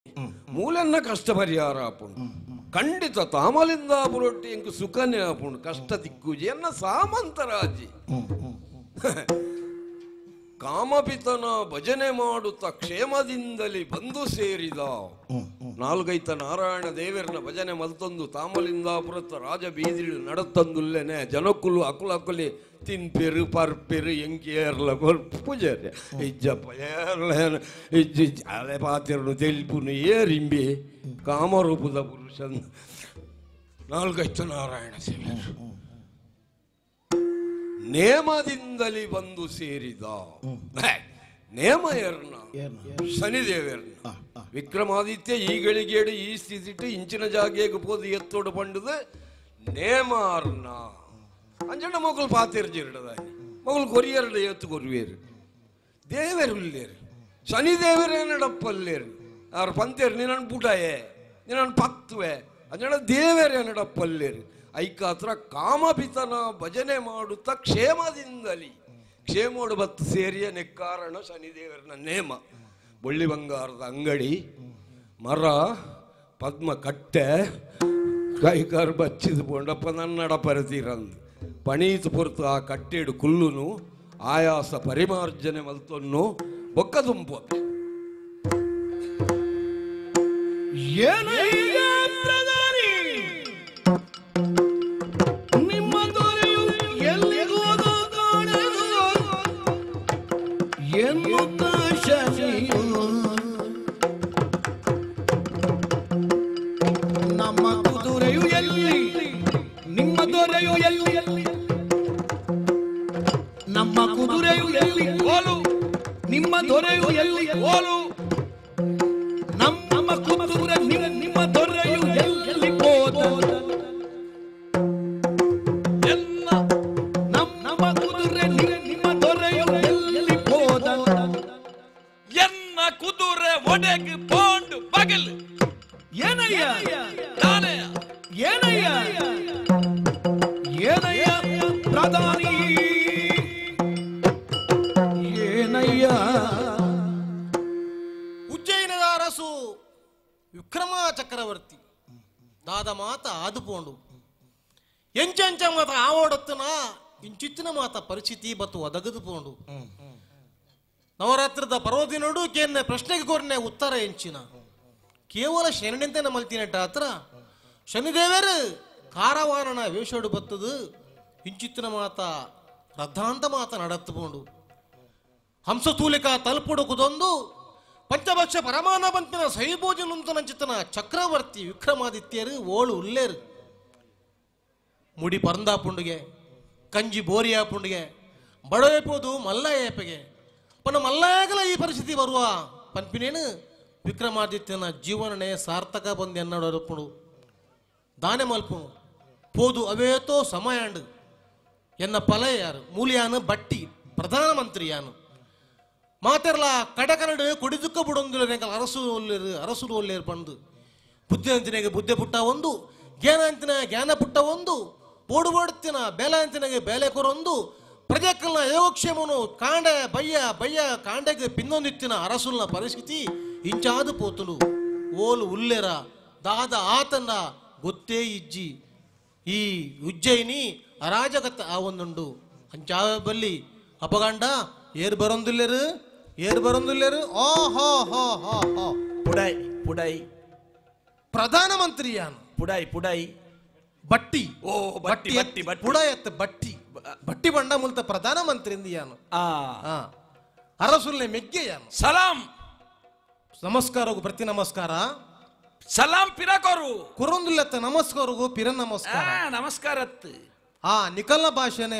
ಮೂಲೆನ್ನ ಕಷ್ಟ ಪರಿಹಾರ ಆಪುಂಡು ಖಂಡಿತ ತಾಮಲಿಂದ ಬುರೊಟ್ಟಿ ಎಂಕು ಸುಖನೇ ಆಪುಂಡು ಕಷ್ಟ ದಿಕ್ಕುಜಿ ಎನ್ನ ಸಾಮಂತರಾಜಿ ಕಾಮಪಿತನ ಭಜನೆ ಮಾಡುತ್ತಾ ಕ್ಷೇಮದಿಂದಲೇ ಬಂದು ಸೇರಿದ ನಾಲ್ಗೈತ ನಾರಾಯಣ ದೇವರನ ಭಜನೆ ಮಲ್ತೊಂದು ತಾಮಲಿಂದಾಪುರತ್ತ ರಾಜ ಬೀದಿಡು ನಡತಂದುಲ್ಲೇನೆ ಜನಕ್ಕುಲು ಅಕುಲಕುಲಿ ತಿನ್ಪೆರು ಪರ್ಪೆರು ಎಂಕಿಯರ್ಲ ಪೂಜಾರ್ಯ ಇಜ್ಜಪ್ಪ ಇಜ್ಜಿ ಹಳೆ ಪಾತಿರನು ತೆಲ್ಪುನು ಏರಿಂಬಿ ಕಾಮರೂಪದ ಪುರುಷನ್ ನಾಲ್ಗೈತ ನಾರಾಯಣ ಸೇವರು ನೇಮದಿಂದಲೇ ಬಂದು ಸೇರಿದ ನೇಮ ಏರ್ನ ಶನಿದೇವರ್ನ ವಿಕ್ರಮಾದಿತ್ಯ ಈಗಳಿಗೇಡು ಈ ಸ್ಥಿತಿಟ್ಟು ಇಂಚಿನ ಜಾಗೆಗೆ ಪೋದು ಎತ್ತೋಡು ಪಂಡುದು ನೇಮಾರ್ನ ಅಂಜಣ್ಣ ಮಗಳು ಪಾತಿರ್ಜಿರಡದ ಮಗಳು ಕೊರಿಯರ್ಡ ಎತ್ತು ಕೊರುವೇರು ದೇವರುಲ್ಲೇರು ಶನಿದೇವರೇ ನಡಪ್ಪಲ್ಲೇರು ಅವ್ರ ಪಂತೇರು ನೀನು ಪುಟಾಯೇ ನೀನು ಪತ್ತುವೆ ಅಂಜಣ್ಣ ದೇವರೇ ನಡಪ್ಪಲ್ಲೇರು ಐಕಾತ್ರ ಕಾಮಪಿತನ ಭಜನೆ ಮಾಡುತ್ತಾ ಕ್ಷೇಮದಿಂದಲೇ ಕ್ಷೇಮೋಡು ಬತ್ತು ಸೇರಿಯ ನೆಕ್ಕಾರಣ ಶನಿದೇವರನ ನೇಮ ಬೊಳ್ಳಿ ಬಂಗಾರದ ಅಂಗಡಿ ಮರ ಪದ್ಮ ಕಟ್ಟೆ ಕೈಕಾರು ಬಚ್ಚಿದು ಪೊಂಡಪ್ಪ ನನ್ನಡ ಪರತೀರಂದು ಪಣೀತು ಪೊರ್ತು ಆ ಕಟ್ಟೆಡು ಕುಲ್ಲುನು ಆಯಾಸ ಪರಿಮಾರ್ಜನೆ ಮಲ್ತೊನ್ನು ಬೊಕ್ಕ ತುಂಬು ನಮ್ಮ ಕುದುರೆಯು ಎಲ್ಲಿ ನಿಮ್ಮ ದೊರೆಯು ಎಲ್ಲಿ ನಮ್ಮ ಕುದುರೆಯು ಎಲ್ಲಿ ಓಲು ನಿಮ್ಮ ದೊರೆಯು ಎಲ್ಲಿ ಓಲು ನಮ್ಮ ಕುದುರೆ ನಿಮ್ಮ ದೊರೆಯು ಎಲ್ಲಿ ಹೋದ ನಮ್ಮ ಕುದುರೆ ನಿಮ್ಮ ದೊರೆಯು ಎಲ್ಲಿ ಹೋದ ಎನ್ನ ಕುದುರೆ ಒಡೆಗೆ ಪೋಂಡು ಬಗಲ್ ಏನಯ್ಯ ಏನಯ್ಯ ಏನಯ್ಯ ಪ್ರಧಾನಿ ಏನಯ್ಯ ಉಜ್ಜಯಿನದ ಅರಸು ವಿಕ್ರಮ ಚಕ್ರವರ್ತಿ ದಾದ ಮಾತ ಆದುಪೋಂಡು ಎಂಚೆಂಚ ಮಾತ ಆವಡತ್ತನ ಇಂಚಿತ್ತಿನ ಮಾತ ಪರಿಸ್ಥಿತಿ ಬತ್ತು ಒದಗದು ಪೋಂಡು ನವರಾತ್ರದ ಪರ್ವದಿನೋಡು ಕೇನ್ನ ಪ್ರಶ್ನೆಗೆ ಕೋರ್ನೆ ಉತ್ತರ ಎಂಚಿನ ಕೇವಲ ಶನಿಂತೆನ ಮಲ್ತಿನಟ್ಟ ಹತ್ರ ಶನಿದೇವರು ಕಾರವಾರನ ವೇಷೋಡು ಬತ್ತದು ಇಂಚಿತ್ತಿನ ಮಾತ ರಥಾಂತ ಮಾತ ನಡತ್ತುಕೊಂಡು ಹಂಸತೂಲಿಕ ತಲುಪುಡುಕುದೊಂದು ಪಂಚಭಕ್ಷ ಪರಮಾನ ಬಂತಿನ ಸೈಭೋಜನುಂತ ನಂಚಿತನ ಚಕ್ರವರ್ತಿ ವಿಕ್ರಮಾದಿತ್ಯರು ಓಳು ಉಲ್ಲೇರು ಮುಡಿ ಪರಂದಾ ಪುಂಡುಗೆ ಕಂಜಿ ಬೋರಿಯಾ ಪುಂಡುಗೆ ಬಡವೇಪೋದು ಮಲ್ಲ ಏಪೆಗೆ ಪನ್ನ ಮಲ್ಲಾಗಲ ಈ ಪರಿಸ್ಥಿತಿ ಬರುವ ಪನ್ಪಿನೇನು ವಿಕ್ರಮಾದಿತ್ಯನ ಜೀವನನೇ ಸಾರ್ಥಕ ಬಂದು ಎನ್ನಡಪುಡು ದಾನೆ ಮಲ್ಪು ಪೋದು ಅವೇತೋ ಸಮಯಾಂಡು ಎನ್ನ ಪಲ ಯಾರು ಮೂಲಿಯಾನು ಬಟ್ಟಿ ಪ್ರಧಾನಮಂತ್ರಿ ಯಾನು ಮಾತೆರ್ಲ ಕಡಕರಡು ಕೊಡಿದುಕ್ಕ ಬಿಡೊಂದಿಲ್ಲ ಅರಸು ಒಲ್ಲೇರು ಬಂದು ಬುದ್ಧಿವಂತಿನಿಗೆ ಬುದ್ಧಿ ಪುಟ್ಟ ಒಂದು ಜ್ಞಾನ ಅಂತಿನ ಜ್ಞಾನ ಪುಟ್ಟ ಒಂದು ಬೋಡು ಬೋಡುತ್ತಿನ ಬೇಲೆ ಅಂತಿನಗೆ ಬೇಲೆ ಕೊರೊಂದು ಪ್ರಜೆಕಲ್ನ ಯೋಗಕ್ಷೇಮನು ಕಾಂಡೆ ಬಯ್ಯ ಕಾಂಡೆಗೆ ಪಿನ್ನೊಂದಿತ್ತಿನ ಅರಸುಲ್ನ ಪರಿಸ್ಥಿತಿ ಇಂಚಾದು ಪೋತುಲು ಓಲು ಉಲ್ಲೆರ ದಾದ ಆತನ ಗೊತ್ತೇ ಇಜ್ಜಿ ಈ ಉಜ್ಜಯಿನಿ ಅರಾಜಕತೆ ಆ ಒಂದುಂಡು ಅಂಚಾವ ಬಲ್ಲಿ ಅಪಗಂಡ ಏರ್ ಬರೊಂದಿಲ್ಲೇರು ಆ ಹಾ ಹಾ ಹಾ ಹಾ ಪುಡೈ ಪ್ರಧಾನಮಂತ್ರಿ ಯಾನು ಪುಡೈ ಬಟ್ಟಿ ಓ ಬಟ್ಟಿ ಪುಡಯತ್ ಬಟ್ಟಿ ಬಂಡ ಮುಲ್ತ ಪ್ರಧಾನಮಂತ್ರಿ ಯಾನು ಅರಸುಲ್ನೆ ಮೆಗ್ಗೆ ಯಾನು ಸಲಾಂ ನಮಸ್ಕಾರಗೂ ಪ್ರತಿ ನಮಸ್ಕಾರ ಸಲಾಂ ಪಿರಕೋರು ಕುರೊಂದುಲ್ಲತ್ತ ನಮಸ್ಕಾರಗೂ ಪಿರ ನಮಸ್ಕಾರ ನಮಸ್ಕಾರತ್ ನಿಕಲ್ನ ಭಾಷೆನೇ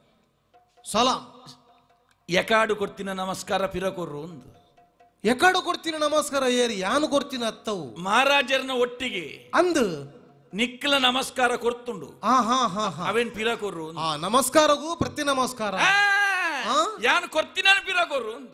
ಸಲಾಂ ಎಕಾಡು ಕೊಡ್ತಿನ ನಮಸ್ಕಾರ ಪಿರಕೋರು ಒಂದು ಎಕಾಡು ಕೊಡ್ತೀನಿ ನಮಸ್ಕಾರ ಏರಿ ಯಾನು ಕೊಡ್ತೀನಿ ಅತ್ತವು ಮಹಾರಾಜರನ ಒಟ್ಟಿಗೆ ಅಂದು ನಿಕ್ಕಲ ನಮಸ್ಕಾರ ಕೊಡ್ತುಂಡು ಅವೇನ್ ಪಿರಕೋರು ನಮಸ್ಕಾರಗೂ ಪ್ರತಿ ನಮಸ್ಕಾರ ಯಾನು ಕೊಡ್ತೀನಿ ಪಿರಕೋರು ಒಂದು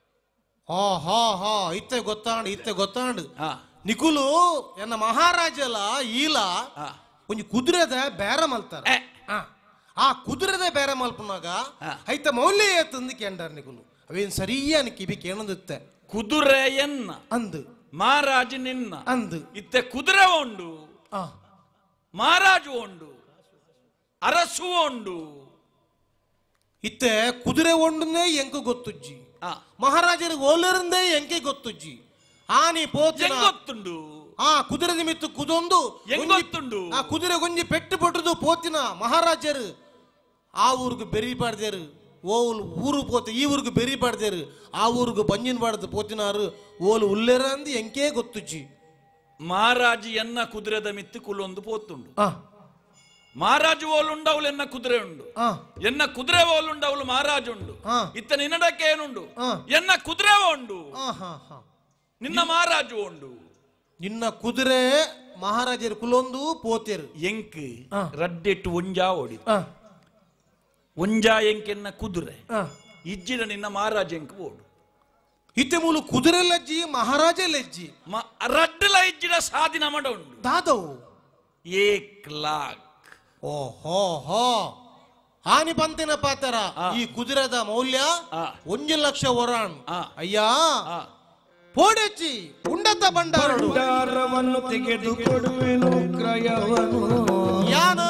ಇತ್ತೆ ಗೊತ್ತಾಂಡು ನಿಕುಲು ಎನ್ನ ಮಹಾರಾಜಲ ಈಲ ಒಂಜಿ ಕುದುರೆದ ಬೇರೆ ಮಲ್ತಾರೆ ಆ ಕುದುರೆದ ಬೇರೆ ಮಲ್ಪನಾಗ ಐತ ಮೌಲ್ಯ ತಂದು ಕೇಂಡಾರ ನಿಕುಲು ಅವೇನ್ ಸರಿಯಾನ ಕಿವಿ ಕೇಳಂದಿತ್ತೆ ಕುದುರೆಯನ್ನ ಅಂದು ಮಹಾರಾಜ ನಿನ್ನ ಅಂದು ಇತ್ತೆ ಕುದುರೆ ಉಂಡು, ಮಹಾರಾಜು ಉಂಡು, ಅರಸು ಉಂಡು. ಇತ್ತೆ ಕುದುರೆ ಒಂಡನೇ ಎಂಕ ಗೊತ್ತುಜ್ಜಿ, ಮಹಾರಾಜರಿಗೆ ಓಲರಿಂದೇ ಎಂಕೆ ಗೊತ್ತುಜ್ಜಿ. ಆನಿ ಪೋತಿನ ಗೊತ್ತುಂಡು, ಕುದುರೆ ನಿಮಿತ್ತ ಕುದೊಂದು ಗೊತ್ತುಂಡು. ಆ ಕುದುರೆ ಗೊಂಜಿ ಪೆಟ್ಟು ಪಟ್ಟದು ಪೋತಿನ ಮಹಾರಾಜರು ಆ ಊರಿಗೆ ಬೆರಿ ಪಾಡ್ದೇರು. ಓಲು ಊರು ಪೋತೆ ಈ ಊರಿಗೆ ಬೆರಿ ಪಾಡ್ದೇರು, ಆ ಊರಿಗೆ ಬಂಜಿನ ಪಾಡ್ದು ಪೋತಿನಾರು ಓಲು ಉಲ್ಲೆರ ಅಂದು ಎಂಕೆ ಗೊತ್ತುಜ್ಜಿ. ಮಹಾರಾಜ ಎನ್ನ ಕುದುರೆದ ಮಿತ್ತು ಕುಲೊಂದು ಪೋತುಂಡು. ಮಹಾರಾಜು ಓಲುಂಡವಳು ಎನ್ನ ಕುದುರೆ ಉಂಡು, ಎನ್ನ ಕುದುರೆ ಓಲುಂಡವಳು ಮಹಾರಾಜ ಉಂಡು. ಇತ್ತ ನಿನ್ನಡಕ್ಕೆ ಏನುಂಡು, ಎನ್ನ ಕುದುರೆ ಉಂಡು, ನಿನ್ನ ಮಹಾರಾಜು ಉಂಡು. ನಿನ್ನ ಕುದುರೆ ಮಹಾರಾಜರು ಕುಲೊಂದು ಪೋತೆರು ಎಂಕ್ ರಡ್ಡೆಟ್ಟು ಒಂಜಾ ಓಡಿ ಒಂಜಾ ಎಂಕೆನ್ನ ಕುದುರೆ ಇಜ್ಜಿನ ನಿನ್ನ ಮಹಾರಾಜ ಎಂಕ್ ಓಡು. ಇತ್ತೆ ಮೂಲು ಕುದುರೆ ಲಜ್ಜಿ ಮಹಾರಾಜ ಲೆಜ್ಜಿ ರಡ್ಡಲ ಇಜ್ಜಿನ ಸಾಧಿನ ಮಾಡ ಉಂಡು ದಾದವು 1 लाख. ಓಹೋ ಹಾನಿ ಬಂತಿನ ಪಾತರ. ಈ ಕುದುರೆದ ಮೌಲ್ಯ 1 ಲಕ್ಷ ವರಾನ್. ಅಯ್ಯ ಪೋಡೆಚ್ಚಿ ಉಂಡತ ಭಂಡಾರವನ್ನು ತೆಗೆದು ಕೊಡುವೆನು ಕ್ರಯವನು. ಯಾನು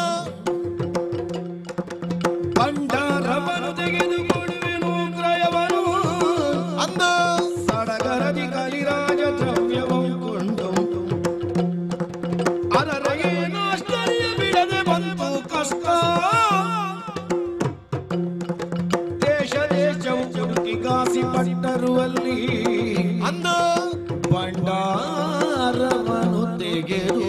ಭಂಡಾರವನ್ನು ತೆಗೆದು ಕೊಡುವೆನು ಕ್ರಯವನು. ಅಂದ ಸಡಗರದಿ ಕಲಿರಾಜ ದ್ರವ್ಯವು ಕೊಂಡು ಅನರಗೇನು ಆಶ್ಚರ್ಯ ಬಿಡದೆ ಬಂತು ಕಷ್ಟ. ದೇಶ ದೇಶವು ಹುಡುಕಿಗಾಸಿ ಪಟ್ಟರು ಅಲ್ಲಿ ಅಂದ ಭಂಡಾರವನ್ನು ತೆಗೆದು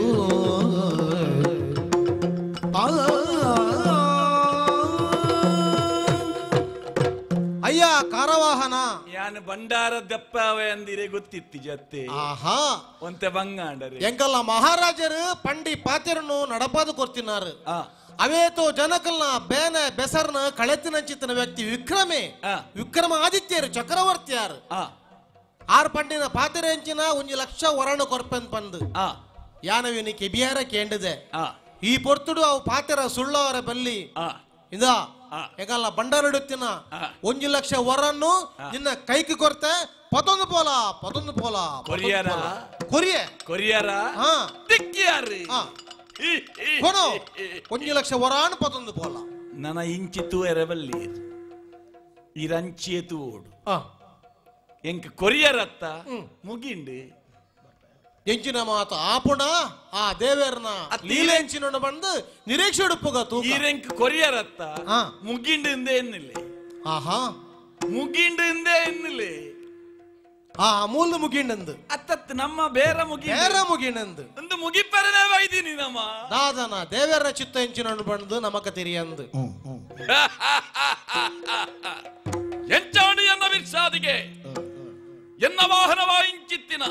ಅಯ್ಯ ಕಾರವಾಹನ ಯಾನ್ ಭಂಡಾರ ದಪ್ಪವೆ ಅಂದಿರೆ ಗೊತ್ತಿತ್ತು ಜತ್ತೆ. ಆಹಾ ಒಂತೆ ಬಂಗಾಂಡರೆ ಎಂಕಲ್ಲ ಮಹಾರಾಜರು ಪಂಡಿ ಪಾತೆರನ್ನು ನಡಪಾದು ಕೊರ್ತಿನಾರು. ಅವೇತೋ ಜನಕಲ್ನ ಬೇನೆ ಬೆಸರ್ನ ಕಳೆತಿನಂಚಿತ್ತಿನ ವ್ಯಕ್ತಿ ವಿಕ್ರಮಾದಿತ್ಯರು ಚಕ್ರವರ್ತಿಯಾರು. ಆರ್ ಪಂಡಿನ ಪಾತೆರೆ ಹೆಂಚಿನ 1 ಲಕ್ಷ ವರಣ ಕೊರ್ಪೆನ್ ಪಂದು ಯಾನವಿನಿ ಕೆಬಿಯಾರ ಕೇಂಡಿದೆ. ಈ ಪೊರ್ತುಡು ಅವು ಪಾತೆರ ಸುಳ್ಳವರ ಬಲ್ಲಿ ಇದ ಎಂಕಲ್ಲ ಬಂಡಾರಡುತ್ತಿನ 1 ಲಕ್ಷ ವರನ್ನು ನಿನ್ನ ಕೈకి ಕೊರ್ತೆ ಪತೊಂದು ಪೋಲ ಕೊರಿಯರ ದಿಕ್ಕಿಯಾರು ಕೊನೋ 1 ಲಕ್ಷ ವರಾನ್ ಪತೊಂದು ಪೋಲ ನನ್ನ ಇಂಚಿತು ಎರಬಲ್ಲಿ ಇರಂಚಿಯತು ಓಡು ಎಂಕ್ ಕೊರಿಯರತ್ತ ಮುಗಿಂಡು ಎಂಚಿನ ಮಾತು ಆಪುಣ ಆ ದೇವೇರ್ನ ಲೀಲೆಂಚಿನ ಬಂದು ನಿರೀಕ್ಷೆ ಉಡುಪುಗತು ಈರೆಂಕ್ ಕೊರಿಯರತ್ತ ಮುಗಿಂಡು ಹಿಂದೆ ಎನ್ನಿಲ್ಲ. ಆಹಾ ಮುಗಿಂಡು ಹಿಂದೆ ಎನ್ನಿಲ್ಲ ಮೂಲ ಮುಗಿಂಡಂದು ಅತ್ತತ್ ನಮ್ಮ ಬೇರ ಮುಗಿಂಡಂದು ಒಂದು ಮುಗಿಪರನೇ ವೈದಿನಿ ನಮ್ಮ ದಾದನ ದೇವೇರ ಚಿತ್ತ ಎಂಚಿನ ಬಂದು ನಮಕ ತಿರಿಯಂದು ಎಂಚಾಣಿ ಎನ್ನ ವಿರ್ಸಾದಿಗೆ ಎನ್ನ ವಾಹನವಾಯಿಂಚಿತ್ತಿನ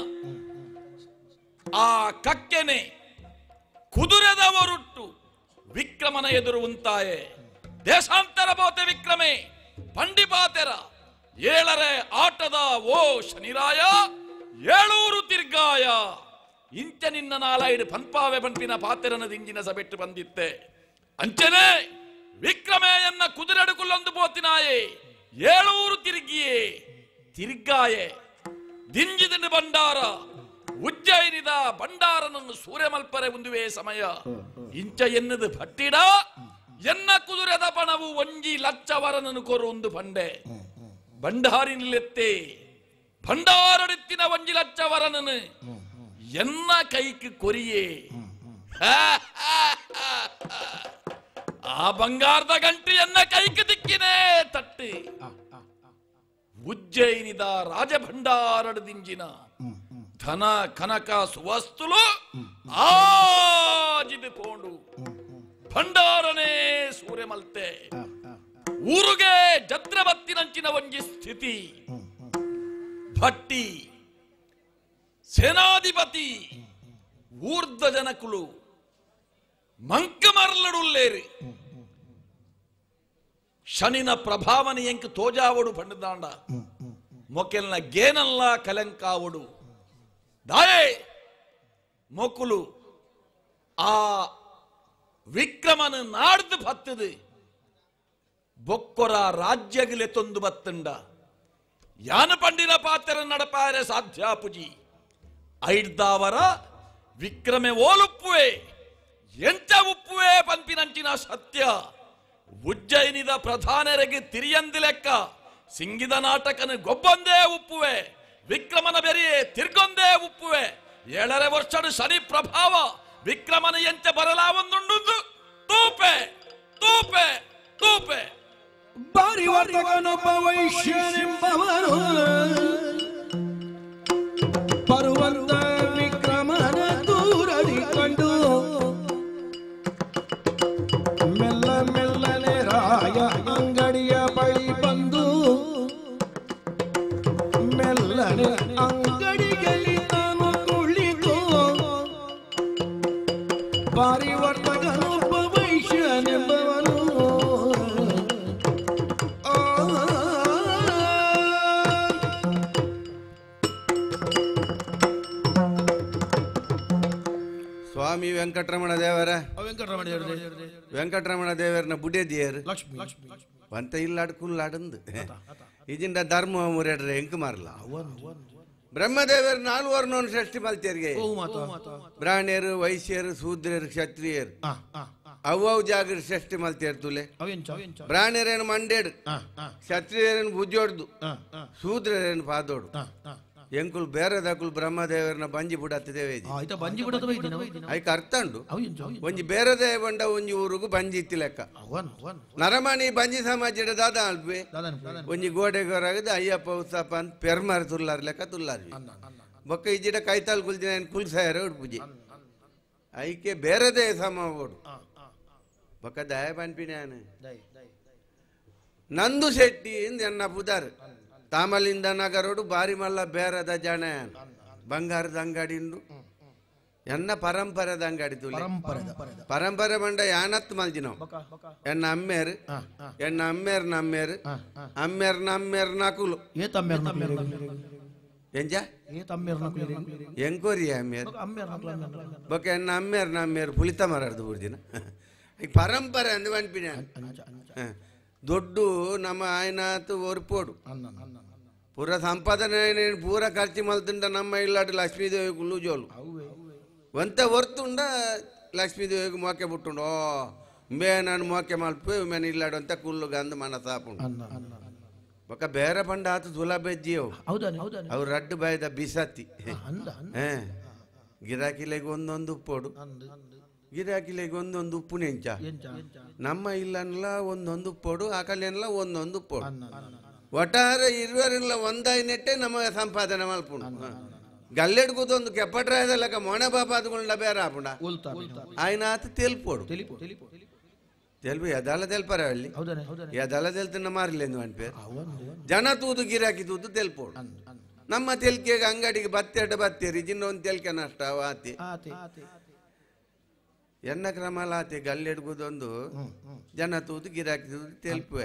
ಆ ಕಕ್ಕೆನೆ ಕುದುರೆದವರುಟ್ಟು ವಿಕ್ರಮನ ಎದುರು ಉಂತಾಯೆ ದೇಶಾಂತರ ಬೋತೆ ವಿಕ್ರಮೆ ಪಂಡಿಪಾತೆರ 7ರ ಆಟದ ಓ ಶನಿರಾಯ 7 ತಿರ್ಗಾಯ ಇಂಚ ನಿನ್ನ ನಾಲಾಯಿಡು ಪನ್ಪಾವೆ ಪನ್ಪಿನ ಪಾತೆರನ ದಿಂಜಿನ ಸಬೆಟ್ಟು ಬಂದಿತ್ತೆ ಅಂಚನೆ ವಿಕ್ರಮೆಯನ್ನ ಕುದುರೆಡುಕುಲ್ಲೊಂದು ಪೋತಿನಾಯೆ 7 ತಿರ್ಗಾಯೆ ದಿಂಜಿದಿನ ಭಂಡಾರ ಉಜ್ಜಯಿನಿದ ಭಂಡಾರನನ್ನು ಸೂರ್ಯಮಲ್ಪರೆ ಉಂದುವೆ ಸಮಯ ಇಂಚ ಎನ್ನದು ಭಟ್ಟಿಡ ಎನ್ನ ಕುದುರೆದ ಪಣವು 1 ಲಕ್ಷ ವರನನ್ನು ಕೊರು ಒಂದು ಪಂಡೆ ಭಂಡಾರಿನಿಲೆತ್ತೆ ಭಂಡಾರಡಿತ್ತಿನ 1 ಲಕ್ಷ ವರನನು ಎನ್ನ ಕೈക്ക് ಕೊರಿಯೇ ಆ ಬಂಗಾರದ ಗಂಟೆ ಎನ್ನ ಕೈക്ക് ದಿಕ್ಕಿನೇ ತಟ್ಟು ಉಜ್ಜಯಿನಿದ ರಾಜಭಂಡಾರಡದಿಂಜಿನ ಧನ ಕನಕ ಸುವಸ್ತುಲು ಆಜಿದು ಪೋಂಡು ಭಂಡಾರನೇ ಸೂರ್ಯಮಲ್ತೆ ಊರುಗೆ ಜತ್ರಬತ್ತಿನಂಚಿನ ಒಂಜಿ ಸ್ಥಿತಿ ಭಟ್ಟಿ ಸೇನಾಧಿಪತಿ ಊರ್ಧ್ವ ಜನಕುಲು ಮಂಕ ಮರಲಡುಲ್ಲೇರಿ ಶನಿನ ಪ್ರಭಾವನೆ ಎಂಕ್ ತೋಜಾವಡು ಪಂಡದಾಂಡ ಮೊಕೆಲ್ನ ಗೇನಲ್ಲ ಕಲಂಕಾವಡು ದಾಯೆ ಮೊಕುಲು ಆ ವಿಕ್ರಮನ ನಾಡ್ದು ಬತ್ತದು ಬೊಕ್ಕೊರ ರಾಜ್ಯಗಿಲೆ ತೊಂದು ಬತ್ತಂಡ ಯಾನ ಪಂಡಿನ ಪಾತ್ರ ನಡಪಾರೆ ಸಾಧ್ಯಾಪುಜಿ ಐಡ್ದಾವರ ವಿಕ್ರಮೆ ಓಲುಪ್ಪುವೆ ಎಂಚ ಉಪ್ಪುವೆ ಪಂಪಿನಂಚಿನ ಸತ್ಯ ಉಜ್ಜಯಿನಿದ ಪ್ರಧಾನರಿಗೆ ತಿರಿಯಂದಿ ಲೆಕ್ಕ ಸಿಂಗಿದ ನಾಟಕನ ಗೊಬ್ಬೊಂದೇ ಉಪ್ಪುವೆ ವಿಕ್ರಮನ ಬೆರೆಯೇ ತಿರ್ಗೊಂದೇ ಉಪ್ಪುವೆ 7 ವರ್ಷದ ಶನಿ ಪ್ರಭಾವ ವಿಕ್ರಮನ ಎಂಚ ಬರಲಾವೊಂದುಂಡು ತೂಪೆ ತೂಪೆ ತೂಪೆ ಬಾರಿ ವರ್ತಕನೊಬ್ಬ ವೈಶ್ಯನೆಂಬವರು ಬರುವಂತ ವಿಕ್ರಮನ ದೂರದಿ ಕಂಡು ಮೆಲ್ಲ ಮೆಲ್ಲನೆ ರಾಯ ಅಂಗಡಿಯ ಬಳಿ ಬಂದು ಮೆಲ್ಲನೆ ಅಂಗಡಿಯಲ್ಲಿ ತಾನು ಕುಳಿತು ಬಾರಿ ವರ್ತಕನೊಬ್ಬ ವೈಶ್ಯನೆಂಬವನು ಸ್ವಾಮಿ ವೆಂಕಟರಮಣ ದೇವರ ವೆಂಕಟರಮಣ ದೇವರನ ಬುಡೇದಿಯರು ಬಂತ ಇಲ್ಲಾಡು ಕುಲ್ಲಾಡಂದು ಇದಿಂದ ಧರ್ಮ ಮುರೇಡ್ರೆ ಎಂಕ್ ಮಾರಲ್ಲ ಬ್ರಹ್ಮದೇವರು 4 ವರ್ಣವನ್ನು ಸೃಷ್ಟಿ ಮಲ್ತಿಯರಿಗೆ ಬ್ರಾಹ್ಮಣರು ವೈಶ್ಯರು ಶೂದ್ರರು ಕ್ಷತ್ರಿಯರು ಅವು ಜಾಗರ ಸೃಷ್ಟಿ ಮಲ್ತಿಯರ್ ತುಲೆ ಬ್ರಾಹ್ಮಣರೇನು ಮಂಡೇಡು ಕ್ಷತ್ರಿಯರೇನು ಬುಜ್ಜೋಡ್ದು ಶೂದ್ರರೇನು ಪಾದೋಡು ಎಂಕುಲ್ ಬೇರೆ ದಕುಲ್ ಬ್ರಹ್ಮದೇವರನ್ನ ಬಂಜಿ ಬಿಡತ್ತಿದ್ದೇವೆ ಐಕ ಅರ್ಥ ಉಂಡು ಒಂಜಿ ಬೇರೆದೇ ಬಂಡ ಒಂಜಿ ಊರುಗು ಬಂಜಿ ಇತ್ತಿ ಲೆಕ್ಕ ನರಮಣಿ ಬಂಜಿ ಸಮಾಜದ ದಾದ ಅಲ್ಪೆ ಒಂಜಿ ಗೋಡೆಗೋರಾಗದ ಅಯ್ಯಪ್ಪ ಉತ್ಸಪ್ಪ ಅಂತ ಪೆರ್ಮಾರ್ ತುಲ್ಲಾರ ಲೆಕ್ಕ ತುಲ್ಲಾರ್ವಿ ಬೊಕ್ಕ ಇಜ್ಜಿಡ ಕೈತಾಲ್ ಕುಲ್ದಿನ ಕುಲ್ಸಾಯರ ಪೂಜೆ ಐಕೆ ಬೇರೆದೇ ಸಮ ಓಡು ಬೊಕ್ಕ ದಯ ಪನ್ಪಿನ ನಂದು ಶೆಟ್ಟಿ ಇಂದ ಎನ್ನ ಪುದಾರ್ ತಾಮಲಿಂದ ನಗರೋಡು ಬಾರಿ ಮಲ್ಲ ಬೇರದ ಜನ ಬಂಗಾರದ ಅಂಗಡಿ ಉಂಡು ಎನ್ನ ಪರಂಪರೆದ ಅಂಗಡಿ ತುಲೆ ಪರಂಪರೆ ಬಂಡ ಯಾನತ್ ಮಲ್ಜಿ ನಾವು ಎನ್ನ ಅಮ್ಮೇರು ನಮ್ಮೇರು ಅಮ್ಮೇರ್ ನಕುಲು ಎಂಜ ಎಂಕೋರಿ ಅಮ್ಮೇರು ಬೊಕ್ಕ ಎನ್ನ ನಮ್ಮೇರು ಪುಲಿತ ಮರಾರ್ದು ಬುರ್ದಿನ ಈಗ ಪರಂಪರೆ ಅಂದು ಅನ್ಪಿನ ದೊಡ್ಡ ನಮ್ಮ ಆಯ್ನಾತು ಒರ್ಪೋಡು ಪೂರ ಸಂಪಾದನೆ ಪೂರ ಖರ್ಚು ಮಲ್ತುಂಡ ನಮ್ಮ ಇಲ್ಲಾಡು ಲಕ್ಷ್ಮೀದೇವಿ ಕುಲ್ಲು ಜೋಲು ಒಂತ ಹೊರ್ತುಂಡ ಲಕ್ಷ್ಮೀದೇವಿಗೆ ಮೋಕೆ ಬಿಟ್ಟುಂಡು ಓ ಮೇ ನಾನು ಮೋಕೆ ಮಲ್ಪೆ ಮೇನ್ ಇಲ್ಲಾಡು ಅಂತ ಕುಲ್ಲು ಗಂಧ ಮನಸಾಪುಂಡು ಬೊಕ್ಕ ಬೇರೆ ಪಂಡ ಆತು ಸುಲಭಜ್ಜಿ ಅವು ರಡ್ಡು ಬಾಯ್ದ ಬಿಸತ್ತಿ ಗಿರಾಕಿಲೆಗೆ ಒಂದೊಂದು ಉಪ್ಪೋಡು ಗಿರಾಕಿಲೆಗೆ ಒಂದೊಂದು ಉಪ್ಪು ನೆಂಚ ನಮ್ಮ ಇಲ್ಲನ್ಲ ಒಂದೊಂದು ಉಪ್ಪೋಡು ಆ ಕಲೆಲ್ಲ ಒಂದೊಂದು ಉಪ್ಪೋಡು ಒಟ್ಟಾರೆ ಇರುವರೆಲ್ಲ ಒಂದಾಯಿ ನೆಟ್ಟೆ ನಮಗೆ ಸಂಪಾದನೆ ಮಲ್ಪುಂಡು ಗಲ್ಲೆಡ್ಗುದೊಂದು ಕೆಪ್ಪಟ್ರಾಯದ ಲೆಕ್ಕ ಮೊಣೆ ಬಾಪಾದ್ಕೊಂಡ ಬೇರೆ ಆಪುಂಡ ಆಯ್ನ ಆತ ತೆಲ್ಪೋಡು ತೆಲ್ಪು ಎದಲ್ಲ ತೆಲ್ಪರ ಅಲ್ಲಿ ಎದಲ್ಲ ತೆಲ್ತನ್ನ ಮಾರಿಲ್ಲ ಅನ್ಪೇರು ಜನ ತೂದು ಗಿರಾಕಿ ತೂದು ತೆಲ್ಪೋಡು ನಮ್ಮ ತೆಲ್ಕೆಗೆ ಅಂಗಡಿಗೆ ಬತ್ತೇರಿ ಇನ್ನೊಂದು ತೆಲ್ಕೆ ನಷ್ಟ ಆತಿ ಎನ್ನ ಕ್ರಮಲಾತಿ ಗಲ್ಲೆಡ್ಗುದೊಂದು ಜನ ತೂದು ಗಿರಾಕಿ ತೂದು ತೆಲ್ಪುವೆ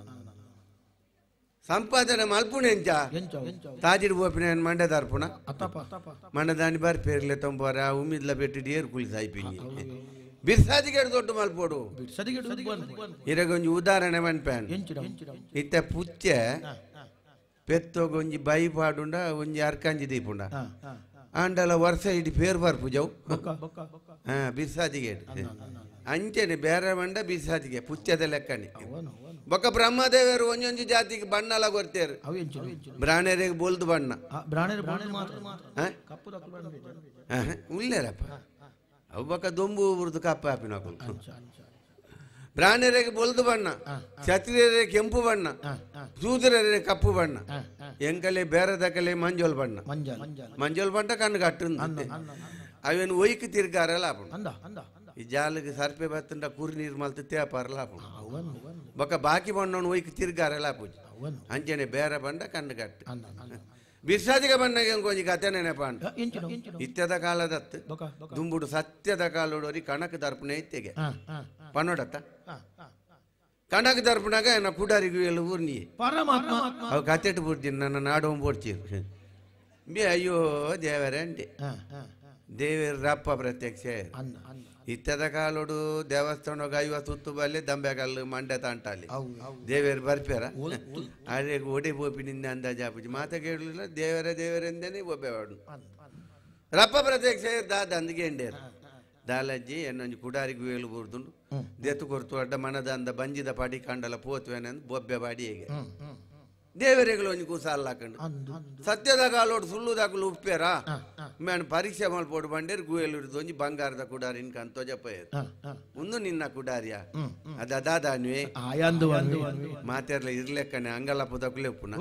ಸಂಪಾದನೆ ಮಲ್ಪುಣೆಂಚ ತಾಜಿಡ್ ಬೋಪಿನ ಮಂಡದಾರ್ಪುಣ ಮಂಡದಾನಿ ಬಾರಿ ಪೇರ್ಲೆ ತೊಂಬೋರ ಉಮ್ಮಿದ್ಲ ಬೆಟ್ಟಿಡ್ ಏರು ಕುಳಿತ ಐಪಿನಿ ಬಿರ್ಸಾದಿಗೆ ದೊಡ್ಡ ಮಲ್ಪೋಡು ಇರಗೊಂಜಿ ಉದಾಹರಣೆ ಮನ್ಪ್ಯಾನ್ ಇತ್ತ ಪುಚ್ಚೆ ಪೆತ್ತೋಗೊಂಜಿ ಬೈ ಪಾಡುಂಡ ಒಂಜಿ ಅರ್ಕಂಜಿ ದೀಪುಂಡ ಆಂಡಲ ವರ್ಷ ಇಡಿ ಪೇರು ಬರ್ಪುಜವು ಬಿರ್ಸಾದಿಗೆ ಅಂಚೆನೆ ಬೇರೆ ಮಂಡ ಬಿರ್ಸಾದಿಗೆ ಪುಚ್ಚದ ಲೆಕ್ಕನಿ ಬೊಕ್ಕ ಬ್ರಹ್ಮದೇವರು ಒಂದೊಂದು ಜಾತಿಗೆ ಬಣ್ಣ ಎಲ್ಲ ಕೊಡ್ತೇರು ಬ್ರಾಹ್ಮಣರಿಗೆ ಬೋಲ್ದು ಬಣ್ಣ ಉಳ್ಳೇರಪ್ಪ ಅವು ಬೊಕ್ಕ ದೊಂಬು ಉರ್ದು ಕಪ್ಪ ಹಾಪಿನ ಬ್ರಾಹ್ಮಣರಿಗೆ ಬೊಲ್ದು ಬಣ್ಣ ಕ್ಷತ್ರಿಯರಿಗೆ ಕೆಂಪು ಬಣ್ಣ ಶೂದ್ರರಿಗೆ ಕಪ್ಪು ಬಣ್ಣ ಎಂಕಲೆ ಬೇರೆದಕಲೆ ಮಂಜೋಲ್ ಬಣ್ಣ ಮಂಜೋಲ್ ಬಣ್ಣ ಕಣ್ಣು ಕಟ್ಟು ಅವೇನು ಒಯ್ಕು ತಿರ್ಗಾರಲ್ಲ ಈ ಜಾಲಿಗೆ ಸರ್ಪೆ ಬತ್ತಂಡ ಕುರಿ ನೀರು ಮಲ್ತು ತೇಪಾರಲ್ಲ ಬೊಕ್ಕ ಬಾಕಿ ಬಣ್ಣವನ್ನು ಒಯ್ಕು ತಿರ್ಗಾರಲ್ಲ ಪೂಜೆ ಅಂಚೆನೆ ಬೇರೆ ಬಂಡ ಕಣ್ಣು ಕಟ್ಟು ಬಿರ್ಸಾದಿಗೆ ಬಣ್ಣಗೆ ಕೊಂಚ ಕತೆ ನೆನಪ ಇತ್ಯದ ಕಾಲದತ್ತು ದುಂಬುಡು ಸತ್ಯದ ಕಾಲೋಡೋರಿ ಕಣಕ್ ದರ್ಪಣೆ ಇತ್ತೆಗೆ ಪನ್ನೋಡತ್ತ ಕಣಕ್ ದರ್ಪಣಾಗ ನಾ ಕುಡಾರಿಗೂ ಎಲ್ಲ ಊರ್ನಿ ಅವು ಕತೆಟ್ಟು ಬಿಡ್ತೀನಿ ನನ್ನ ನಾಡೋಂ ಬೋಡ್ಚೀರು ಬಿ ಅಯ್ಯೋ ದೇವರೇ ಅಂಟೆ ದೇವರ ರಪ್ಪ ಪ್ರತ್ಯಕ್ಷ ಇತ್ಯದ ಕಾಲೋಡು ದೇವಸ್ಥಾನಗ 50 ಸುತ್ತು ಬಲ್ಲೆ ದಂಬೆಗಲ್ಲು ಮಂಡ್ಯ ತಾಂಟಾಲಿ ದೇವೇರು ಬರ್ಪ್ಯಾರ ಅದೇ ಒಡೆ ಬೋಪಿನಿಂದ ಅಂದಾಜಾಪುಜಿ ಮಾತ ಕೇಳಲಿಲ್ಲ ದೇವರೇ ದೇವರೆಂದೇನೆ ಒಬ್ಬೆವಾಡು ರಪ್ಪ ಪ್ರತ್ಯಕ್ಷ ದಾದ ಅಂದಿಗೆ ಎಂಡೇರು ದಾಲಜ್ಜಿ ಎನ್ನೊಂದು ಕುಡಾರಿಗೆ ವೇಲು ಬುರ್ದುಂಡು ದೆತ್ತು ಕೊರ್ತು ಅಡ್ಡ ಮನದ ಅಂದ ಬಂಜಿದ ಪಾಡಿ ಕಂಡಲ ಪೋತ್ವೇನೆ ಅಂದ್ ಬೊಬ್ಬೆ ಬಾಡಿ ಹೇಗೆ ದೇವರೆಗಳು ಒಂಜಿ ಕೂಸ ಅಲ್ಲಾಕಂಡು ಸತ್ಯದ ಕಾಲೋಡು ಸುಳ್ಳುದಾಕಲು ಉಪ್ಪೇರಾ ಮೇನ್ ಪರೀಕ್ಷೆ ಮಲ್ಪೋಡು ಬಂಡೇರು ಗುಯಲು ಹಿಡಿದು ಒಂಜಿ ಬಂಗಾರದ ಕುಡಾರಿ ಇನ್ಕಂತೋ ಜಪ್ಪಯ್ಯರು ಒಂದು ನಿನ್ನ ಕುಡಾರಿಯ ಅದಾದಾನ್ವೇ ಮಾತೆರ್ಲ ಇರ್ಲೆಕ್ಕನೆ ಅಂಗಲಪ್ಪದ ಕುಲೆಪ್ಪುನ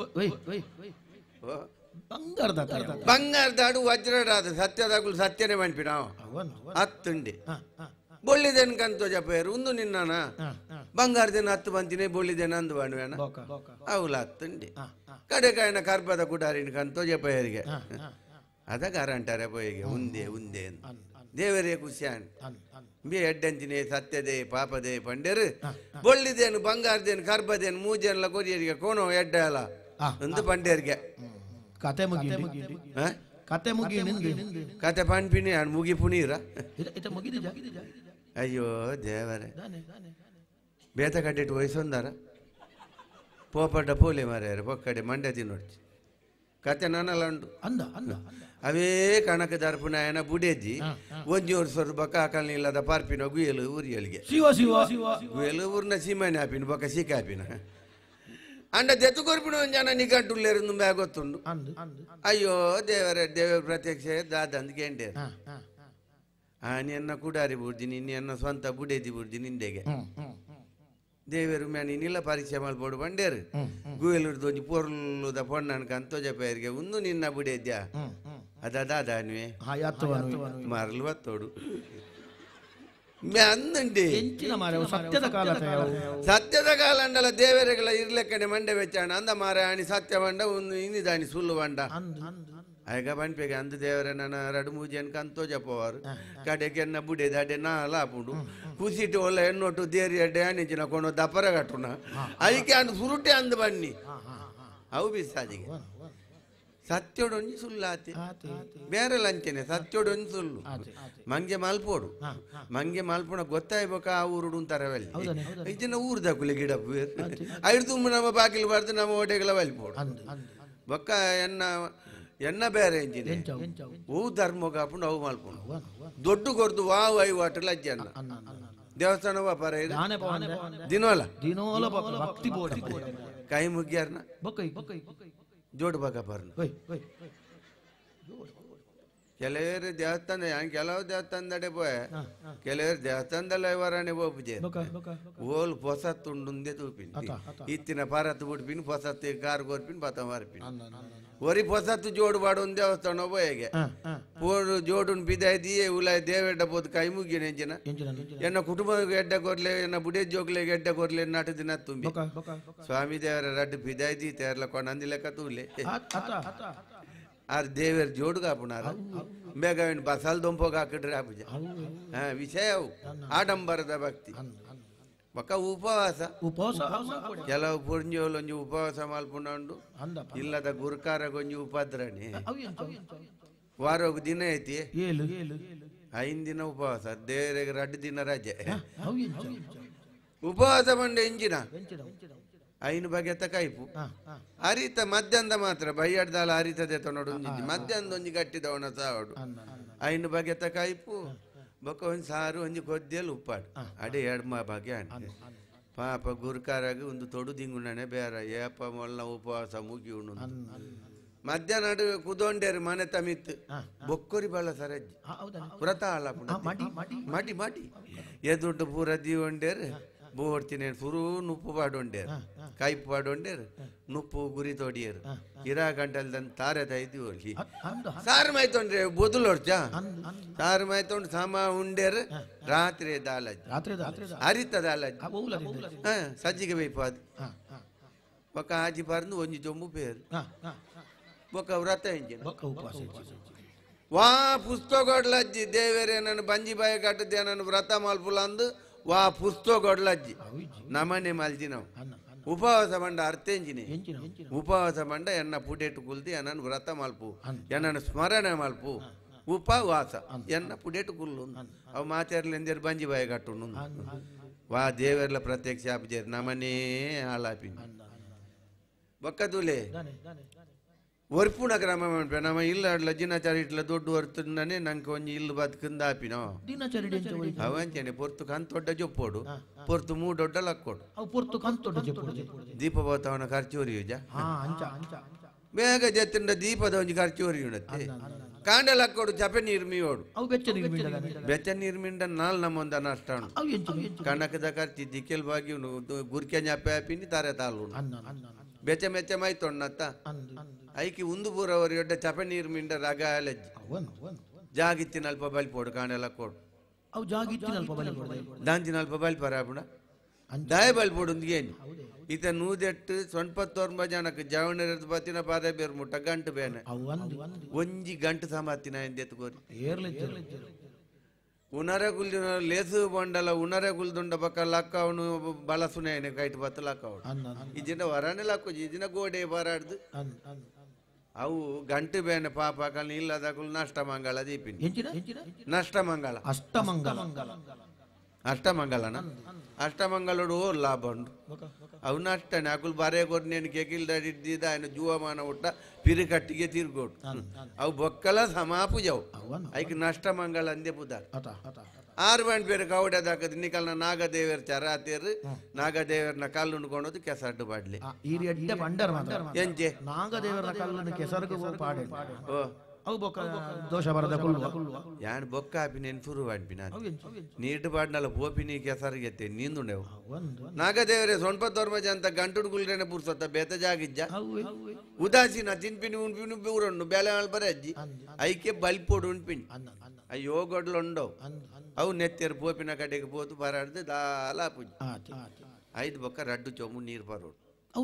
ಬಂಗಾರದಾಡು ವಜ್ರಡಾದ ಸತ್ಯದಾಗುಲು ಸತ್ಯನೇ ಮನ್ಪಿ ನಾವು ಹತ್ತುಂಡಿ ಬೊಳ್ಳಿದೇನ್ಕಂತೋ ಜಪ್ಪಯ್ಯರು ಒಂದು ನಿನ್ನನ ಬಂಗಾರದೇನ ಹತ್ತು ಬಂತಿನೇ ಬೊಳ್ಳಿದೇನ ಅಂದು ಬಾಣುವೇನ ಅವಳು ಹತ್ತುಂಡಿ ಕಡೆಕಾಯಿನ ಕರ್ಬದ ಕುಡಾರಿನ್ಕಂತೋ ಜಪ್ಪಯ್ಯರಿಗೆ ಅದ ಕಾರಂಟಾರೆ ಪೋಯಿಗೆ ಉಂದೆ ಉಂದೆ ದೇವರೇ ಖುಷಿಯಾನ್ ಬಿ ಎಡ್ಡಂತಿನೇ ಸತ್ಯದೇ ಪಾಪದೇ ಪಂಡೇರು ಬೊಳ್ಳಿದೇನು ಬಂಗಾರದೇನು ಕರ್ಬದೇನು ಮೂಜೆಲ್ಲ ಕೊರಿಯರಿಗೆ ಕೋಣೋ ಎಡ್ಡ ಅಲ್ಲ ಒಂದು ಪಂಡೇರಿಗೆ ಕತೆ ಮುಗಿ ಕತೆ ಮುಗಿ ಕತೆ ಪಂಪಿನಿ ಮುಗಿ ಪುನೀರ ಅಯ್ಯೋ ದೇವರೇ ಬೇತ ಕಟ್ಟಿಟ್ಟು ವಯಸ್ಸೊಂದಾರ ಪೋಪಡ್ಡ ಪೋಲೆ ಮಾರ್ಯಾರ ಪೊಕ್ಕಡೆ ಮಂಡ್ಯ ತಿನ್ನೊಡ್ಚಿ ಕತೆ ನಾನಲ್ಲ ಉಂಟು ಅವೇ ಕಣಕ ದರ್ಪುನಾಯನ ಬುಡೇಜಿ ಒಂಜೂರು ಸ್ವರ್ ಬಕ್ಕ ಹಾಕಲಿಲ್ಲದ ಪಾರ್ಪಿನ ಗುಯಲು ಊರಿಯಲಿಗೆ ಗುಯಲು ಊರ್ನ ಸೀಮನೆ ಹಾಪಿನ ಬೊಕ್ಕ ಸೀಕ ಹಾಪಿನ ಅಂಡ ದೆತ್ತು ಕೊರ್ಪಿನ ಒಂದು ಜನ ನಿಗಂಟುಲ್ಲೇರು ಬ್ಯಾಗ್ ಗೊತ್ತುಂಡು ಅಯ್ಯೋ ದೇವರ ಪ್ರತ್ಯಕ್ಷ ದಾದಂದ್ ಗೆಂಡೆ ನಿನ್ನ ಕುಡಾರಿ ಬುಡ್ದಿನಿ ನಿನ್ನ ಸ್ವಂತ ಬುಡೇದಿ ಬುಡ್ದಿ ನಿಂಡೆಗೆ ದೇವರು ಮ್ಯಾನಿ ನಿಲ್ಲ ಪರೀಕ್ಷೆ ಮಲ್ಪೋಡು ಬಂಡೇರು ಗುಯಲುಡ್ದು ಒಂಜಿ ಪೊರ್ಲುದ ಪೊಣ್ಣನ್ಕ ಅಂತೋ ಜಪೇರಿಗೆ ಒಂದು ನಿನ್ನ ಬುಡೇದ್ಯಾ ಅದಾದಾನ್ವೇ ಮರಲು ಬತ್ತೋಡು ಅಂದಂಡಿ ಸತ್ಯದ ಕಾಲ ಅಂಡಲ ದೇವರೆಗಳ ಇರ್ಲೆಕ್ಕನೆ ಮಂಡೆ ವೆಚ್ಚಾಣ ಅಂದ ಮಾರಾಣಿ ಸತ್ಯ ಬಂಡ ಒಂದು ಇನ್ನಿದಾಣಿ ಸುಳ್ಳು ಬಂಡ ಆಗ ಬನ್ಪೇಗೆ ಅಂದು ದೇವರ ನನ್ನ ರಡು ಮೂಜೆನ್ ಕಂತೋ ಜಪ್ಪವಾರು ಕಡೆಗೆ ಎನ್ನ ಬುಡೇದ ಅಡ್ಡೆ ನಾ ಲಾಪುಂಡು ಕುಸಿಟ್ಟು ಒಳ್ಳ ಎನ್ನೊಟ್ಟು ದೇರಿ ಅಡ್ಡೆ ಅಣಿಚಿನ ಕೊಂಡು ದಪ್ಪರ ಕಟ್ಟುನ ಅದಕ್ಕೆ ಅಂದು ಸುರುಟೆ ಅಂದು ಬನ್ನಿ ಅವು ಬಿಸಾಜಿಗೆ ಸತ್ಯೋಡೊಂಜಿ ಸುಳ್ಳಾತಿ ಬೇರೆ ಲಂಚನೆ ಸತ್ಯೋಡೊಂಜಿ ಸುಳ್ಳು ಮಂಗೆ ಮಲ್ಪೋಡು ಮಂಗೆ ಮಲ್ಪೋಣ ಗೊತ್ತಾಯ್ಬೇಕ ಆ ಊರುಡು ಅಂತಾರವಲ್ಲಿ ಇದನ್ನ ಊರ್ದ ಕುಲಿ ಗಿಡ ಐದು ತುಂಬ ನಮ್ಮ ಬಾಗಿಲು ಬರ್ದು ನಮ್ಮ ಓಟೆಗಳ ವಲ್ಪೋಡು ಬೊಕ್ಕ ಎನ್ನ ಬೇರೆ ಎಂಜಿನೆ ಹೂ ಧರ್ಮ ಕಾಪುಂಡು ಅವು ಮಲ್ಪೋಣ ದೊಡ್ಡ ಕೊರ್ದು ವಾವು ಐವಾಟು ಲಜ್ಜನ್ನ ದೇವಸ್ಥಾನ ವ್ಯಾಪಾರ ದಿನೋಲ ಕೈ ಮುಗ್ಯಾರ್ನ ಜೋಡು ಬಾಗ ಬರ್ನ ಕೆಲವರು ದೇವಸ್ಥಾನ ಕೆಲವು ದೇವಸ್ಥಾನದಡೆ ಪೋಯ ಕೆಲವರು ದೇವಸ್ಥಾನದಲ್ಲ ವರಾಣೆ ಹೋಗ್ಜೆ ಓಲ್ ಪೊಸತ್ತುಂಡುಂದೆ ತೂಪಿನಿ ಇತ್ತಿನ ಪಾರತ್ತು ಬಿಡ್ಪಿನಿ ಪೊಸತ್ತು ಕಾರ್ ಗೋರ್ಪಿನಿ ಪತ ಮಾರ್ಪಿನಿ ಒರಿ ಪೊಸತ್ತು ಜೋಡು ಬಾಡು ಒಂದು ದೇವಸ್ಥಾನ ಹೋಯಗೆ ಪೋಡು ಜೋಡುನ್ ಬಿದಾಯ್ದಿ ಉಲಾಯ್ ದೇವೆಡ್ಡ ಬೋದು ಕೈ ಮುಗಿನ ಎಂಜಿನ ಎನ್ನ ಕುಟುಂಬ ಎಡ್ಡ ಕೊರ್ಲೆ ಎನ್ನ ಬುಡೇ ಜೋಗ್ಲೆ ಎಡ್ಡ ಕೊರ್ಲೆ ನಾಟು ದಿನ ತುಂಬಿ ಸ್ವಾಮಿ ದೇವರ ರಡ್ಡು ಬಿದಾಯ್ದಿ ತೇರ್ಲ ಕೊಂಡಂದಿ ಲೆಕ್ಕ ತೂಲೆ ಆರ್ ದೇವರ ಜೋಡು ಕಾಪುನಾರ ಬೇಗ ಬಸಲ್ ದೊಂಪೋಗ ಹಾಕಿಡ್ರೆ ಆಪುಜ ವಿಷಯ ಅವು ಆಡಂಬರದ ಭಕ್ತಿ ಬೊಕ್ಕ ಉಪವಾಸ ಕೆಲವು ಪುಂಜೋಲು ಒಂಜಿ ಉಪವಾಸ ಮಲ್ಪುಂಡು ಇಲ್ಲದ ಗುರುಕಾರಗೊಂಜಿ ಉಪದ್ರಣೆ ವಾರೋಗ ದಿನ ಐತಿ 5 ದಿನ ಉಪವಾಸ ದೇವರಿಗೆ 2 ದಿನ ರಜೆ ಉಪವಾಸ ಬಂಡೆ ಇಂಜಿನ 5 ಬಗೆತ ಕೈಪು ಅರಿತ ಮಧ್ಯಾಹ್ನ ಮಾತ್ರ ಬೈಯಡ್ದಾಲ ಅರಿತದೆ ನೋಡು ಮಧ್ಯಾಹ್ನ ಒಂಜಿ ಗಟ್ಟಿದವನ ಸಾವಡು 5 ಬಗೆತ ಕೈಪು ಬೊಕ್ಕ ಒಂದು ಸಾರು ಒಂಜಿ ಕೊದ್ದೆಲ್ಲ ಉಪ್ಪಾಡು ಅಡೆ ಎಡ್ಮ ಬಗೆ ಅಂಟೆ ಪಾಪ ಗುರುಕಾರಾಗ ಒಂದು ತೊಡು ದಿಂಗುಣನೆ ಬೇರೆ ಏಪ ಮೊಲ್ಲ ಉಪವಾಸ ಮುಗಿ ಉಣ್ಣು ಮಧ್ಯಾಹ್ನ ಕುದೊಂಡೇರು ಮನೆ ತಮಿತ್ ಬೊಕ್ಕೊರಿ ಬಳ ಸರಜ್ಜಿ ವ್ರತ ಅಲ್ಲ ಮಟಿ ಮಟಿ ಎದುಟ್ಟು ಪೂರ ದೀವಂಡೇರು ಬೋಡ್ತೀನಿ ಸುರು ನುಪ್ಪು ಪಾಡೊಂಡೇರು ಕೈಪು ಪಾಡೊಂಡೇರು ನುಪ್ಪು ಗುರಿ ತೊಡಿಯರು ಇರಾ ಗಂಟಲ್ದಂತ ತಾರೆ ತೈದಿ ಸಾರು ಮಾಯ್ತೊಂಡ್ರೆ ಬೊದಲು ಹೊಡ್ಚ ಸಾರು ಮಾಯ್ತೊಂಡು ಸಮ ಉಂಡೇರು ರಾತ್ರಿ ದಾಲಜ್ಜಿ ಹರಿತ ದಾಲಜ್ಜಿ ಸಜ್ಜಿಗೆ ಬೈಪಾದು ಬೊಕ್ಕ ಆಜಿ ಪರ್ದು ಒಂಜಿ ಜೊಂಬು ಪೇರು ಬೊಕ್ಕ ವ್ರತ ಎಂಜಿನ ವಾ ಪುಸ್ತಕೊಡ್ಲಜ್ಜಿ ದೇವರೇ ನನ್ನ ಬಂಜಿ ಬಾಯಿ ಕಟ್ಟದೆ ನನ್ನ ವ್ರತ ಮಲ್ಪುಲ ಅಂದು ವಾ ಪುಸ್ತಕೊಡ್ಲಜ್ಜಿ ನಮನೆ ಮಲ್ಜಿ ನಾವು ಉಪವಾಸ ಬಂಡ ಅರ್ಥೆಂಜಿನಿ ಉಪವಾಸ ಬಂಡ ಎನ್ನ ಪುಟೇಟು ಕುಲ್ದಿ ಎನ್ನ ವ್ರತ ಮಲ್ಪು ಎನ್ನ ಸ್ಮರಣೆ ಮಲ್ಪು ಉಪವಾಸ ಎನ್ನ ಪುಡೇಟು ಕುಲ್ಲು ಅವು ಮಾತಾಡ್ಲಿ ಎಂದೇರು ಬಂಜಿ ಬಾಯಿ ಕಟ್ಟು ವಾ ದೇವರ್ಲ ಪ್ರತ್ಯಕ್ಷ ಆಪಿಜೇರು ನಮನೇ ಹಾಳಾಪಿ ಬೊಕ್ಕ ತುಲೆ ಒರ್ಪುಣ ಗ್ರಾಮ ಮಾಡ್ಬೇ ನಮ್ಮ ಇಲ್ಲ ಲಜ್ಜಿನಾಚಾರ ಇಟ್ಲ ದೊಡ್ಡ ಹೊರ್ತುಂಡನೆ ನಂಗೆ ಒಂಜಿ ಇಲ್ಲು ಬದುಕಂದ ಆಪಿನೋ ಅವಂಚನೆ ಪೊರ್ತು ಕಂತೊಡ್ಡ ಜೊಪ್ಪೋಡು ಪೊರ್ತು ಮೂಡೊಡ್ಡ ಲಕ್ಕೋಡು ದೀಪ ಬೋತವನ ಖರ್ಚು ಹೊರಿಯುಜ ಬೇಗ ಜತ್ತಿಂಡ ದೀಪದ ಒಂಜಿ ಖರ್ಚು ಹೊರಿಯುಣತ್ತೆ ಕಾಂಡೆ ಲಕ್ಕೋಡು ಚಪೆ ನೀರು ಮೀಯೋಡು ಬೆಚ್ಚ ನೀರು ಮಿಂಡ ನಾಲ್ ನಮ್ಮೊಂದ ನಷ್ಟ ಕಣಕದ ಖರ್ಚು ದಿಕ್ಕೆಲ್ ಬಾಗಿ ಗುರ್ಕೆ ಜಪ್ಪೆ ಹಾಪಿನಿ ತಾರೆ ತಾಳು ಬೆಚ್ಚ ಮೆಚ್ಚ ಮೈತೊಣ್ಣತ್ತ ಐಕಿ ಉಂದು ಪೂರವರಿ ಒಡ್ಡ ಚಪೆ ನೀರು ಮಿಂಡ ರಗ ಅಲಜ್ಜಿ ಜಾಗಿತ್ತಿನ ಅಲ್ಪ ಬಲ್ಪೋಡು ಕಾಂಡೆ ಲಕ್ಕೋಡು ದಾಂಚಿನ ಅಲ್ಪ ಬಲ್ಪರಾಪುಣ ದಾಯ ಬಲ್ಪೋಡು ಏನು ಈತ ನೂದೆಟ್ಟು ಸೊಂಪತ್ತೋರ್ಮ ಜನಕ್ಕೆ ಜವಣರದ ಬತ್ತಿನ ಪಾದ ಬೇರು ಮುಟ್ಟ ಗಂಟು ಬೇನೆ ಒಂಜಿ ಗಂಟು ಸಂಬತ್ತಿನ ಎಂದೆತ್ಕೋರಿ ಉನರೆ ಕುಲ್ದಿನ ಲೇಸು ಬಂಡಲ ಉನರೆ ಕುಲ್ದುಂಡ ಬಕ್ಕ ಲಕ್ಕ ಅವನು ಬಲಸುನೆ ಕೈಟ್ ಬತ್ತ ಲಕ್ಕ ಅವನು ಇಜಿನ ವರನೆ ಲಕ್ಕು ಇಜಿನ ಗೋಡೆ ಬರಾಡ್ದು ಅವು ಗಂಟು ಬೇನೆ ಪಾಪ ಕಲ್ ಇಲ್ಲದ ನಷ್ಟ ಮಂಗಳ ದೀಪಿನಿ ನಷ್ಟ ಮಂಗಳ ಅಷ್ಟಮಂಗಲನ ಅಷ್ಟಮಂಗಲೋಡು ಓ ಲಾಭ ಉಂಟು ಅವು ನಷ್ಟನೆ ಅಕುಲ್ ಬರೇ ಕೊಡ್ ನೇನು ಕೆಕಿಲ್ದಿದ್ದ ఆయన ಜುವಮಾನ ಉಟ್ಟ ಪಿರಿ ಕಟ್ಟಿಗೆ ತಿರ್ಗೋಡು ಅವು ಬೊಕ್ಕಲ ಸಮಾಪು ಜವು ಐಕ್ ನಷ್ಟಮಂಗಲ ಅಂದೆ ಪುದಾರ್ 6 ಗಂಟೆ ಬೇರೆ ಕವಡೆ ದಾಕದ್ ನಿಕಲ್ನ ನಾಗದೇವರ ಚರಾತೇರು ನಾಗದೇವರನ ಕಲ್ಲು ಉಣ್ಕೊಳೋದು ಕೆಸರಡ್ಡು ಬಾಡ್ಲಿ ಎಂಚೆ ನಾಗದೇವರ ಕಲ್ಲನ್ನು ಕೆಸರಿಗೆ ಪಾಡೆ ಓ ಅವು ಬೊಕ್ಕ ದೋಷ ಬರದ ಯಾನ್ ಬೊಕ್ಕ ಆಪಿನ ಎನ್ಸುರು ಬಾಡ್ಪಿ ನಾನು ನೀಟ್ ಬಾಡ್ನಲ್ಲ ಪೋಪಿನಿ ಕೆಸರಿಗೆತ್ತೆ ನೀಂದುಂಡೆವು ನಾಗದೇವರೇ ಸೊಂಪತ್ತೋರ್ಮಜ ಅಂತ ಗಂಟುಡು ಗುಲ್ರೇನೆ ಪುರ್ಸತ್ತ ಬೇತ ಜಾಗಿಜ್ಜ ಉದಾಸೀನ ತಿನ್ಪಿನಿ ಉಣ್ಪಿನಿ ಊರಣ್ಣು ಬೇಲೆ ಬರ ಅಜ್ಜಿ ಐಕೆ ಬಲ್ಪೋಡು ಉಣ್ಪಿನಿ ಅಯ್ಯೋ ಗೊಡ್ಲುಂಡವು ಅವು ನೆತ್ತೇರು ಪೋಪಿನ ಕಡೆಗೆ ಪೋತು ಬರಾಡ್ದು ದಾಲ ಪುಜ್ 5 ಬೊಕ್ಕ ರಡ್ಡು ಚೊಮ್ಮು ನೀರು ಬರೋಡು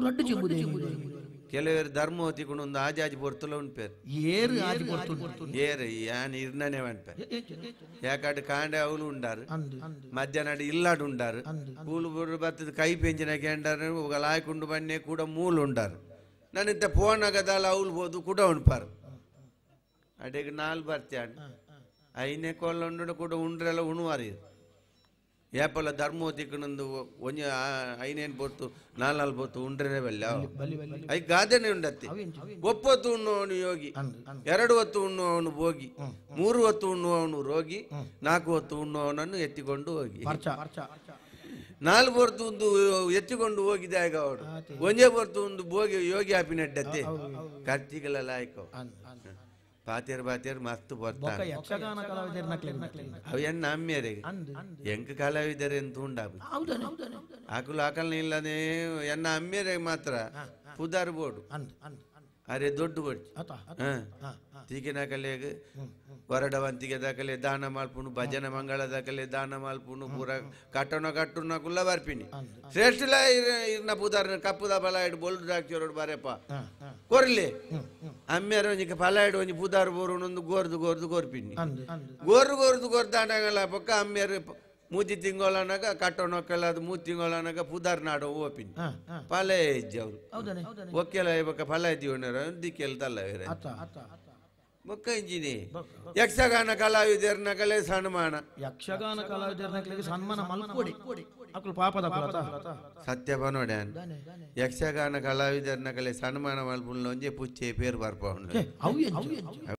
ಕೆಲವರು ಧರ್ಮ ಹೊತ್ತಿಕೊಂಡು ಒಂದು ಆಜಾಜಿ ಪೊರ್ತಲ ಉಂಟು ಏರು ಯಾನ್ ಇರ್ನೇ ಉಂಟು ಯಾಕಂದ್ರೆ ಕಾಂಡೆ ಅವಳು ಉಂಡಾರು ಮಧ್ಯಾಹ್ನ ಇಲ್ಲಾಡು ಉಂಡಾರು ಕೂಲು ಬರ್ತದ ಕೈ ಪೆಂಚಿನ ಕೆಂಡಾರು ಲಾಯ್ಕೊಂಡು ಬನ್ನೆ ಕೂಡ ಮೂಲು ಉಂಡಾರು ನನ್ನಿಂದ ಫೋನ್ ಆಗದಲ್ಲ ಅವಳು ಬೋದು ಕೂಡ ಉಣ್ಪಾರು ಅಡೆಗೆ ನಾಲ್ ಬರ್ತ್ಯಾಣ ಐನೇ ಕೊಲ್ಲ ಕೂಡ ಉಂಡ್ರೆಲ್ಲ ಉಣುವಾರಿ ಏಪಲ್ಲ ಧರ್ಮ ಹೊತ್ತಿಕೊಂಡು ಒಂಜ ಐನೇನು ಪೊತ್ತು ನಾಲ್ ಪೊತ್ತು ಉಂಡ್ರೆ ಬಲ್ಲ ಐ ಗಾದೆನೆ ಉಂಡತ್ತೆ ಒಪ್ಪತ್ತು ಉಣ್ಣುವವನು ಯೋಗಿ 2 ಹೊತ್ತು ಉಣ್ಣುವವನು ಭೋಗಿ 3 ಹೊತ್ತು ಉಣ್ಣುವವನು ರೋಗಿ 4 ಹೊತ್ತು ಉಣ್ಣುವವನನ್ನು ಎತ್ತಿಕೊಂಡು ಹೋಗಿ 4 ಹೊತ್ತು ಒಂದು ಎತ್ತಿಕೊಂಡು ಹೋಗಿದೆ ಆಗ ಅವಳು ಒಂಜೇ ಹೊತ್ತು ಒಂದು ಭೋಗಿ ಯೋಗಿ ಹಾಪಿನಡ್ಡತ್ತೆ ಖರ್ಚಿಗಳೆಲ್ಲ ಆಯ್ಕೋ ಪಾತೇರ್ ಮಸ್ತ್ ಬರ್ತಾರೆ ಅವು ಎನ್ನ ಅಮ್ಮಿಯರಿಗೆ ಎಂಕ ಕಲಾವಿದರೆ ಅಂತ ಉಂಡಾಬು ಆಕಲ್ ಇಲ್ಲದೆ ಎನ್ನ ಅಮ್ಮಿಯರಿಗೆ ಮಾತ್ರ ಪುದಾರ್ ಬೋಡು ಅರೆ ದೊಡ್ಡ ಬಡ್ಚಿ ತೀಕಿನ ಕಲೆಗೆ ವರಡವಂತಿಗೆ ದಾಖಲೆ ದಾನ ಮಾಲ್ಪುನು ಭಜನ ಮಂಗಳ ದಾಖಲೆ ದಾನ ಮಾಲ್ಪುನು ಪೂರ ಕಟ್ಟುನ ಕುಲ್ಲ ಬರ್ಪಿನಿ ಶ್ರೇಷ್ಠ ಇರ್ನ ಪುದಾರ ಕಪ್ಪುದ ಫಲ ಇಡು ಬೋಲ್ಡು ಹಾಕ್ತಿರೋಡು ಬಾರಪ್ಪ ಕೊರ್ಲಿ ಅಮ್ಮ್ಯಾರ ಒಂಜಿ ಫಲ ಇಡು ಒಂಜಿ ಪುದಾರ್ ಬೋರು ಗೋರ್ದು ಗೋರ್ಪಿನಿ ಗೋರ್ದು ದಾಂಡಂಗಲ್ಲ ಪಕ್ಕ ಅಮ್ಮ್ಯಾರ 3 ತಿಂಗಳನಾಗ ಕಟ್ಟೋನೊಕ್ಕೆಲ್ಲ ಅದು 3 ತಿಂಗಳನಾಗ ಪುದಾರ್ ನಾಡೋ ಓಪಿನಿ ಫಲ ಇಜ್ಜಿ ಅವ್ರು ಒಕ್ಕೆಲ್ಲ ಇವಾಗ ಫಲ ಇದ್ದೀವಣ್ಣರ ದಿಕ್ಕೆಲ್ತಲ್ಲ ಮೊಕ್ಕ ಇಂಜಿನಿ ಯಕ್ಷಗಾನ ಕಲಾವಿದರನ ಕಲೆ ಸನ್ಮಾನ ಯಕ್ಷಗಾನ ಕಲಾವಿದರನ ಸನ್ಮಾನ ಮಲ್ಕೊಡಿ ಅಕುಲು ಪಾಪದ ಸತ್ಯ ಬನೋಡ್ಯಾನ್ ಯಕ್ಷಗಾನ ಕಲಾವಿದರನ ಕಲೆ ಸನ್ಮಾನ ಮಲ್ಪುಲ್ ಒಂಜೆ ಪುಚ್ಚೆ ಪೇರು ಬರ್ಪ